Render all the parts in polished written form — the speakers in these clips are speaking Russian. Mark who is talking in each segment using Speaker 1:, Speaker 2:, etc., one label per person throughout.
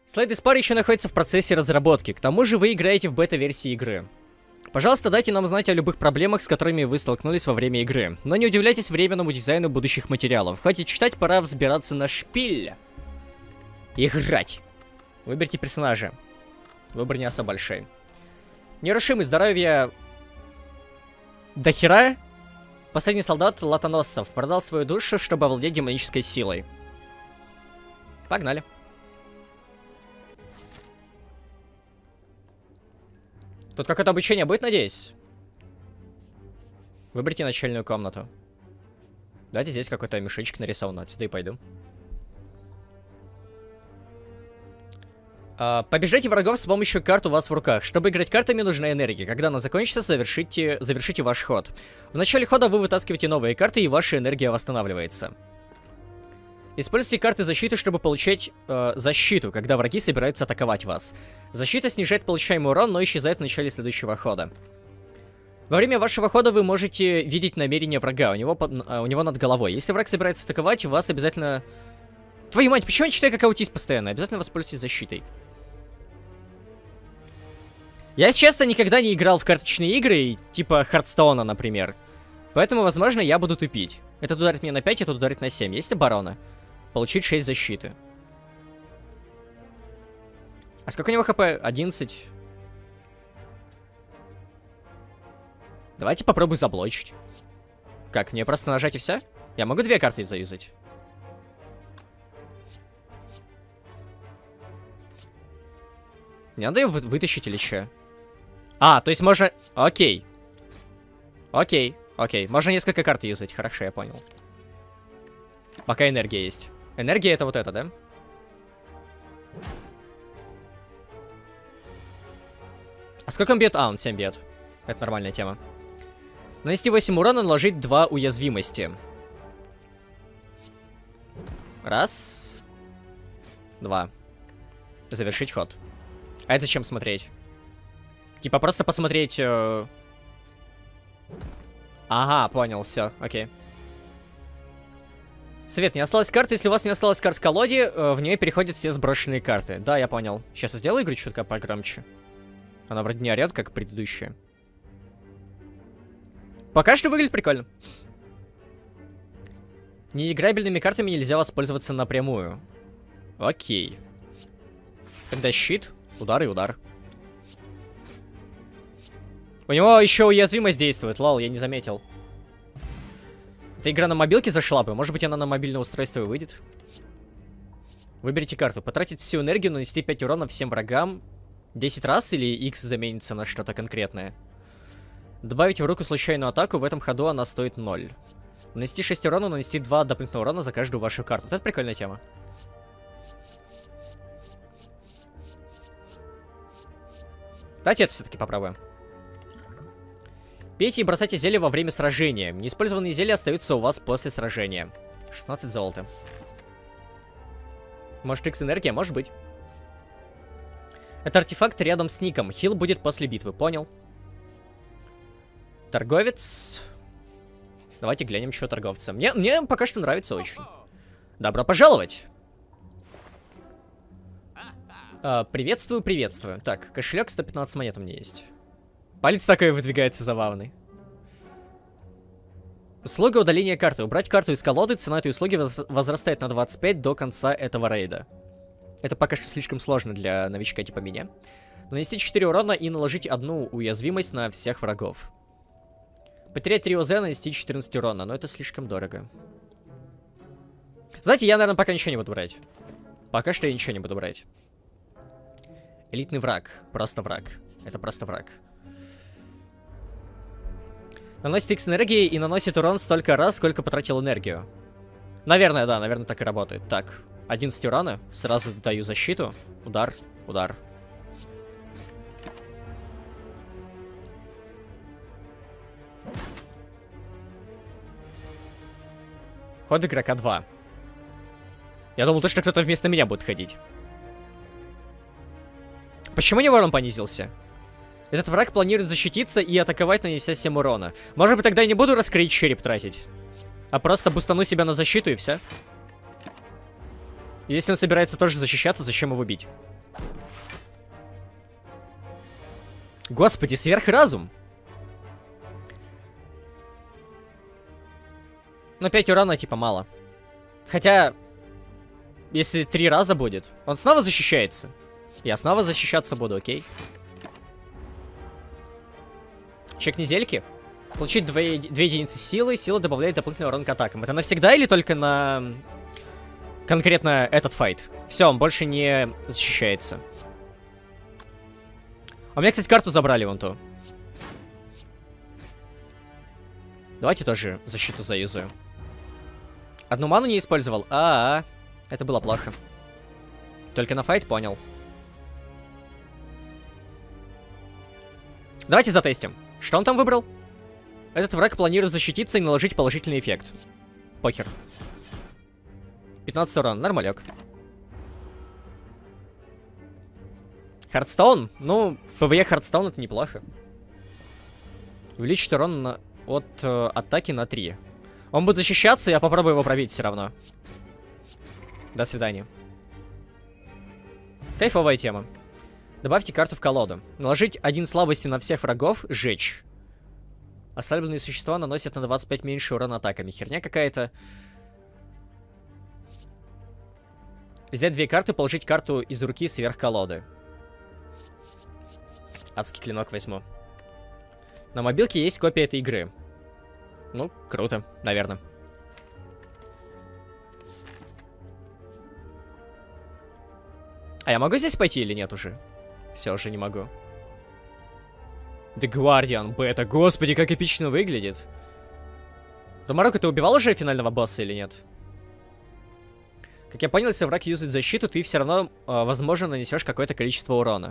Speaker 1: Slay the Spire еще находится в процессе разработки, к тому же вы играете в бета-версии игры. Пожалуйста, дайте нам знать о любых проблемах, с которыми вы столкнулись во время игры. Но не удивляйтесь временному дизайну будущих материалов. Хватит читать, пора взбираться на шпиль. Играть. Выберите персонажа. Выбор не особо большой. Нерушимый, здоровье... Дохера. Последний солдат Латоносцев продал свою душу, чтобы овладеть демонической силой. Погнали. Тут какое-то обучение будет, надеюсь? Выберите начальную комнату. Давайте здесь какой-то мешочек нарисован. Отсюда и пойду. Побеждайте врагов с помощью карт у вас в руках. Чтобы играть картами, нужна энергия. Когда она закончится, завершите ваш ход. В начале хода вы вытаскиваете новые карты, и ваша энергия восстанавливается. Используйте карты защиты, чтобы получать защиту, когда враги собираются атаковать вас. Защита снижает получаемый урон, но исчезает в начале следующего хода. Во время вашего хода вы можете видеть намерения врага, у него над головой. Если враг собирается атаковать, вас обязательно... Твою мать, почему я читаю как аутист постоянно? Обязательно воспользуйтесь защитой. Я, если честно, никогда не играл в карточные игры, типа Хардстоуна, например. Поэтому, возможно, я буду тупить. Этот ударит меня на 5, этот ударит на 7. Есть оборона. Получить 6 защиты. А сколько у него хп? 11. Давайте попробую заблочить. Как, мне просто нажать и все? Я могу 2 карты заюзать? Не надо ее вытащить или что? А, то есть можно... Окей. Окей, окей. Можно несколько карт юзать. Хорошо, я понял. Пока энергия есть. Энергия это вот это, да? А сколько он бьет? А, он 7 бьет. Это нормальная тема. Нанести 8 урона, наложить 2 уязвимости. Раз. 2. Завершить ход. А это чем смотреть? Типа просто посмотреть... Ага, понял, все, окей. Свет, не осталось карты. Если у вас не осталось карт в колоде, в нее переходят все сброшенные карты. Да, я понял. Сейчас я сделаю игру чутка погромче. Она вроде не орет, как предыдущая. Пока что выглядит прикольно. Неиграбельными картами нельзя воспользоваться напрямую. Окей. Тогда щит, удар и удар. У него еще уязвимость действует, лол, я не заметил. Это игра на мобилке зашла бы. Может быть, она на мобильное устройство и выйдет. Выберите карту. Потратить всю энергию, нанести 5 урона всем врагам 10 раз или X заменится на что-то конкретное. Добавить в руку случайную атаку. В этом ходу она стоит 0. Нанести 6 урона, нанести 2 дополнительного урона за каждую вашу карту. Вот это прикольная тема. Давайте это все-таки попробуем. Пейте и бросайте зелье во время сражения. Неиспользованные зелья остаются у вас после сражения. 16 золота. Может, X энергия? Может быть. Это артефакт рядом с ником. Хил будет после битвы, понял. Торговец. Давайте глянем, что торговца. Мне пока что нравится очень. Добро пожаловать. Приветствую, приветствую. Так, кошелек 115 монет у меня есть. Палец такой выдвигается забавный. Услуга удаления карты. Убрать карту из колоды. Цена этой услуги возрастает на 25 до конца этого рейда. Это пока что слишком сложно для новичка типа меня. Нанести 4 урона и наложить 1 уязвимость на всех врагов. Потерять 3 ОЗ, нанести 14 урона. Но это слишком дорого. Знаете, я, наверное, пока ничего не буду брать. Пока что я ничего не буду брать. Элитный враг. Просто враг. Это просто враг. Наносит X энергии и наносит урон столько раз, сколько потратил энергию. Наверное, да, наверное, так и работает. Так, 11 урона. Сразу даю защиту. Удар, удар. Ход игрока 2. Я думал, что кто-то вместо меня будет ходить. Почему не урон понизился? Этот враг планирует защититься и атаковать, нанеся 7 урона. Может быть, тогда я не буду раскрыть череп тратить, а просто бустану себя на защиту и все. Если он собирается тоже защищаться, зачем его бить? Господи, сверхразум. Но 5 урона типа мало. Хотя, если 3 раза будет, он снова защищается. Я снова защищаться буду, окей? Чек недельки. Получить 2 единицы силы. Сила добавляет дополнительный урон к атакам. Это навсегда или только на конкретно этот файт? Все, он больше не защищается. А у меня, кстати, карту забрали вон ту. Давайте тоже защиту заюзаю. Одну ману не использовал. Это было плохо. Только на файт понял. Давайте затестим. Что он там выбрал? Этот враг планирует защититься и наложить положительный эффект. Похер. 15 урона, нормалек. Хардстоун? Ну, ПВЕ Хардстоун это неплохо. Увеличить урон от атаки на 3. Он будет защищаться, я попробую его пробить все равно. До свидания. Кайфовая тема. Добавьте карту в колоду. Наложить 1 слабости на всех врагов, сжечь. Ослабленные существа наносят на 25 меньше урона атаками. Херня какая-то. Взять 2 карты, положить карту из руки сверх колоды. Адский клинок возьму. На мобилке есть копия этой игры. Ну, круто, наверное. А я могу здесь пойти или нет уже? Все, уже не могу. The Guardian Beta. Господи, как эпично выглядит. Домарока, ты убивал уже финального босса или нет? Как я понял, если враг юзает защиту, ты все равно, возможно, нанесешь какое-то количество урона.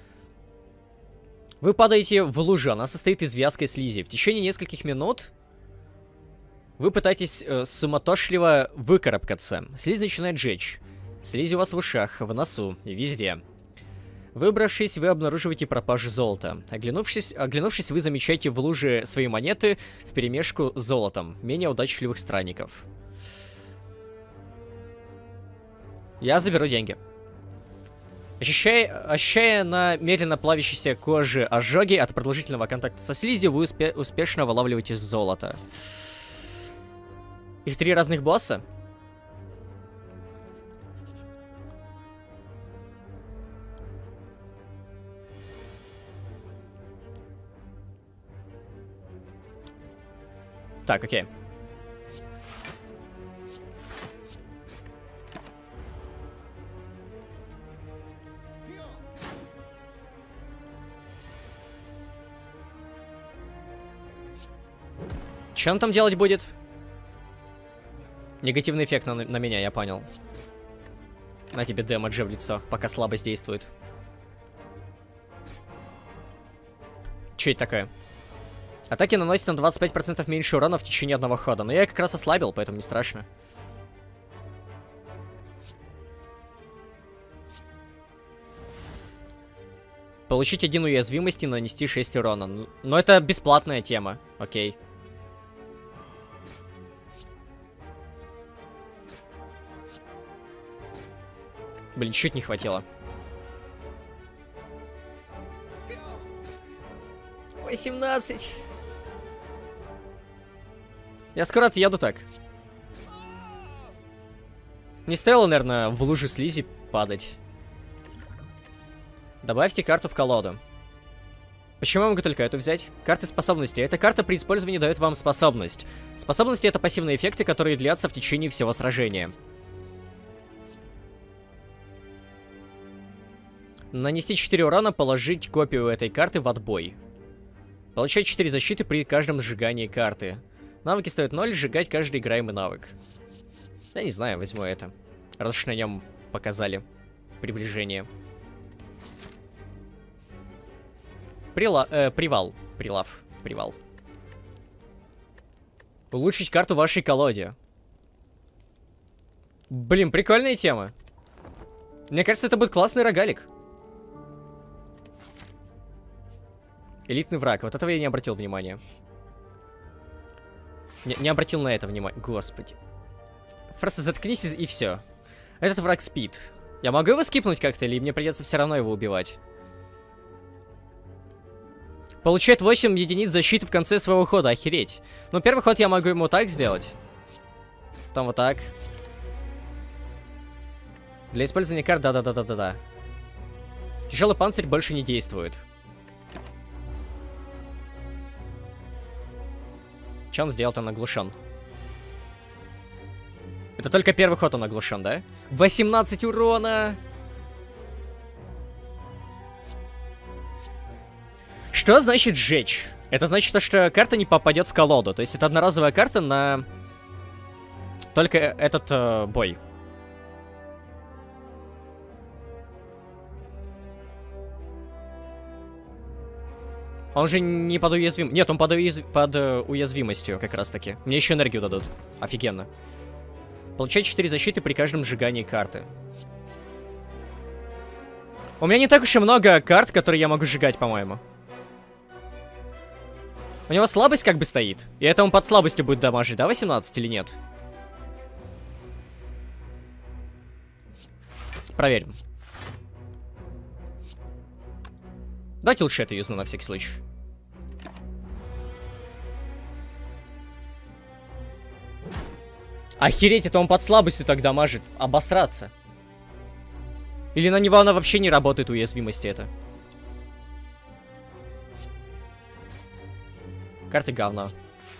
Speaker 1: Вы падаете в лужу, она состоит из вязкой слизи. В течение нескольких минут вы пытаетесь суматошливо выкарабкаться. Слизь начинает жечь. Слизь у вас в ушах, в носу и везде. Выбравшись, вы обнаруживаете пропажу золота. Оглянувшись, вы замечаете в луже свои монеты вперемешку с золотом менее удачливых странников. Я заберу деньги. Ощущая на медленно плавящейся коже ожоги от продолжительного контакта со слизью, вы успешно вылавливаете золото. Их 3 разных босса? Так, окей. Что он там делать будет? Негативный эффект на меня, я понял. На тебе дэмэджи в лицо, пока слабость действует. Че это такое? Атаки наносят на 25% меньше урона в течение одного хода. Но я как раз ослабил, поэтому не страшно. Получить 1 уязвимость и нанести 6 урона. Но это бесплатная тема. Окей. Блин, чуть не хватило. 18. Я скоро отъеду так. Не стоило, наверное, в луже слизи падать. Добавьте карту в колоду. Почему я могу только эту взять? Карты способностей. Эта карта при использовании дает вам способность. Способности — это пассивные эффекты, которые длятся в течение всего сражения. Нанести 4 урона, положить копию этой карты в отбой. Получать 4 защиты при каждом сжигании карты. Навыки стоят 0, сжигать каждый играемый навык. Я не знаю, возьму это. Раз уж на нем показали приближение. Привал. Привал. Улучшить карту в вашей колоде. Блин, прикольная тема. Мне кажется, это будет классный рогалик. Элитный враг. Вот этого я не обратил внимания. Не обратил на это внимания. Господи. Просто заткнись и все. Этот враг спит. Я могу его скипнуть как-то, или мне придется все равно его убивать? Получает 8 единиц защиты в конце своего хода, охереть. Ну, первый ход я могу ему так сделать. Потом вот так. Для использования карт, да-да-да-да-да-да. Тяжелый панцирь больше не действует. Че он сделал, он оглушен. Это только первый ход он оглушен, да? 18 урона! Что значит сжечь? Это значит, что карта не попадет в колоду. То есть это одноразовая карта на только этот бой. Он же не под уязвим... Нет, он под уязвимостью как раз таки. Мне еще энергию дадут. Офигенно. Получать 4 защиты при каждом сжигании карты. У меня не так уж и много карт, которые я могу сжигать, по-моему. У него слабость как бы стоит. И это он под слабостью будет дамажить, да, 18 или нет? Проверим. Давайте лучше это юзну на всякий случай. Охереть, это он под слабостью так дамажит. Обосраться. Или на него она вообще не работает, уязвимости это. Карты говно.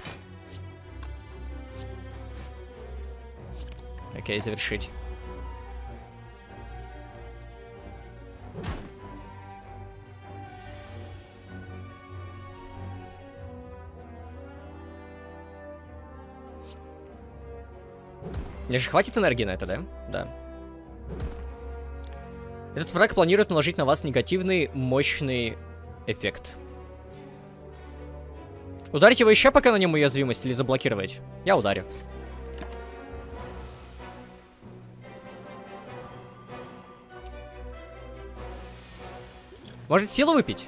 Speaker 1: Окей, завершить. Мне же хватит энергии на это, да? Да. Этот враг планирует наложить на вас негативный, мощный эффект. Ударить его еще, пока на нем уязвимость, или заблокировать? Я ударю. Может, силу выпить?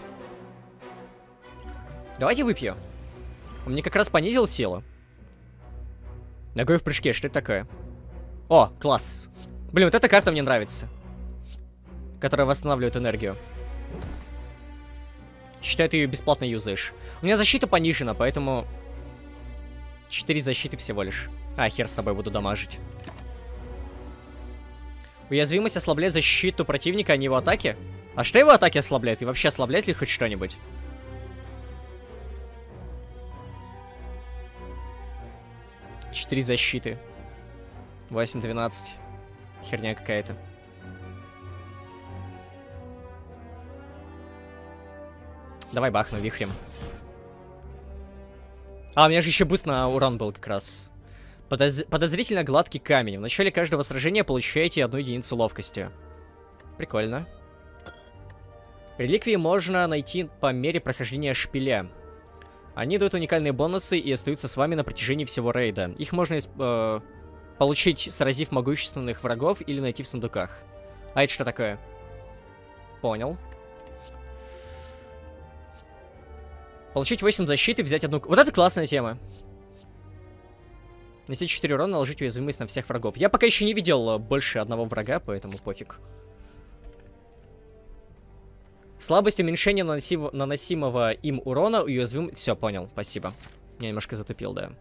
Speaker 1: Давайте выпью. Он мне как раз понизил силу. Ногой в прыжке, что это такое? О, класс. Блин, вот эта карта мне нравится. Которая восстанавливает энергию. Считай, ты ее бесплатно юзаешь. У меня защита понижена, поэтому 4 защиты всего лишь. А, хер с тобой, буду дамажить. Уязвимость ослабляет защиту противника, а не его атаки? А что его атаки ослабляет? И вообще ослабляет ли хоть что-нибудь? Четыре защиты. 8-12. Херня какая-то. Давай бахну вихрем. А, у меня же еще буст на урон был как раз. Подозрительно гладкий камень. В начале каждого сражения получаете 1 единицу ловкости. Прикольно. Реликвии можно найти по мере прохождения шпиля. Они дают уникальные бонусы и остаются с вами на протяжении всего рейда. Их можно получить, сразив могущественных врагов, или найти в сундуках. А это что такое? Понял. Получить 8 защиты, взять одну... Вот это классная тема. Нанести 4 урона, наложить уязвимость на всех врагов. Я пока еще не видел больше одного врага, поэтому пофиг. Слабость уменьшения наносимого им урона, уязвим... Все, понял, спасибо. Я немножко затупил, да.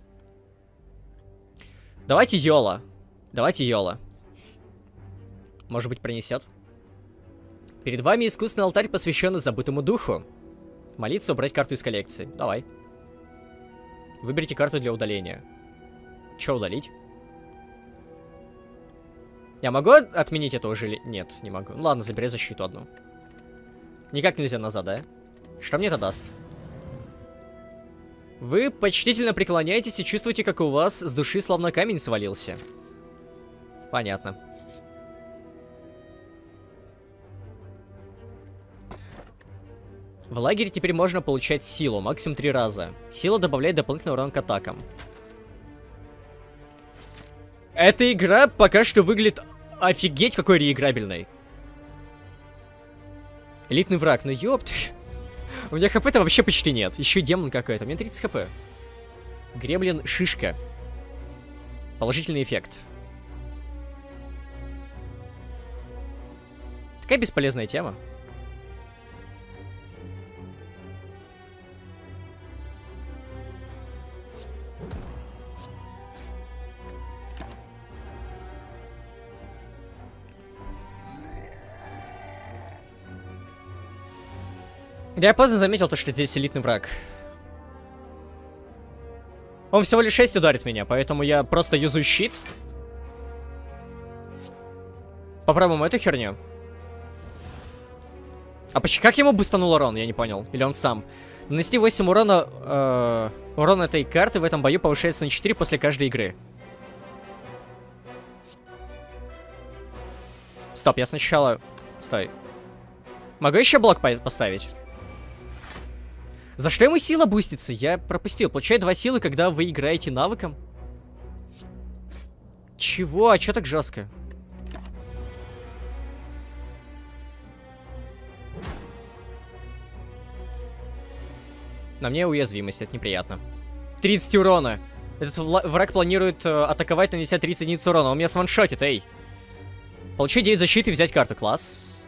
Speaker 1: Давайте Йола. Давайте Йола. Может быть, пронесет. Перед вами искусственный алтарь, посвященный забытому духу. Молиться, убрать карту из коллекции. Давай. Выберите карту для удаления. Че удалить? Я могу отменить это уже или... Нет, не могу. Ну ладно, забери защиту одну. Никак нельзя назад, да? Что мне это даст? Вы почтительно преклоняетесь и чувствуете, как у вас с души словно камень свалился. Понятно. В лагере теперь можно получать силу, максимум 3 раза. Сила добавляет дополнительный урон к атакам. Эта игра пока что выглядит офигеть какой реиграбельной. Элитный враг, ну ёпт. У меня хп-то вообще почти нет. Еще демон какой-то. У меня 30 хп. Гремлин шишка. Положительный эффект. Такая бесполезная тема. Я поздно заметил то, что здесь элитный враг. Он всего лишь 6 ударит меня, поэтому я просто юзаю щит. Попробуем эту херню. А почему как ему бустанул урон? Я не понял. Или он сам? Нанести 8 урона... урон этой карты в этом бою повышается на 4 после каждой игры. Стоп, я сначала... Стой. Могу еще блок поставить? За что ему сила бустится? Я пропустил. Получает 2 силы, когда вы играете навыком. Чего? А чё так жестко? На мне уязвимость, это неприятно. 30 урона. Этот враг планирует атаковать, нанеся 30 единиц урона. Он меня сваншотит, эй. Получить 9 защиты и взять карту. Класс.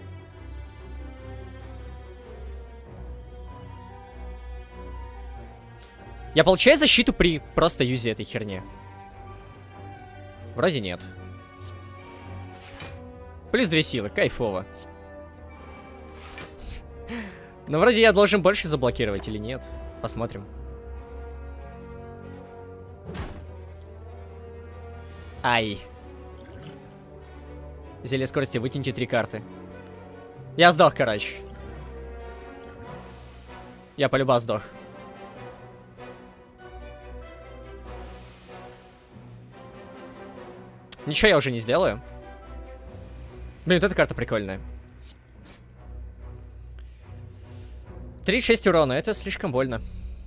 Speaker 1: Я получаю защиту при просто юзе этой херни? Вроде нет. Плюс 2 силы, кайфово. Но вроде я должен больше заблокировать или нет? Посмотрим. Ай. Зелье скорости, выкиньте 3 карты. Я сдох, короче. Я полюба сдох. Ничего я уже не сделаю. Блин, вот эта карта прикольная. 36 урона, это слишком больно.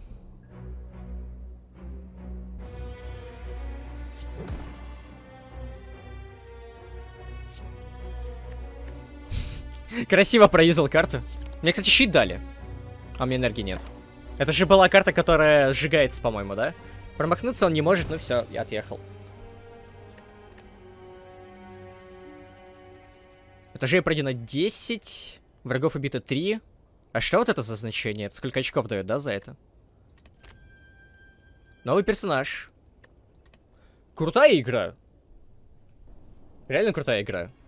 Speaker 1: Красиво проюзал карту. Мне, кстати, щит дали. А мне энергии нет. Это же была карта, которая сжигается, по-моему, да? Промахнуться он не может, ну все, я отъехал. Этажей пройдено 10. Врагов убито 3. А что вот это за значение? Это сколько очков дает, да, за это? Новый персонаж. Крутая игра. Реально крутая игра.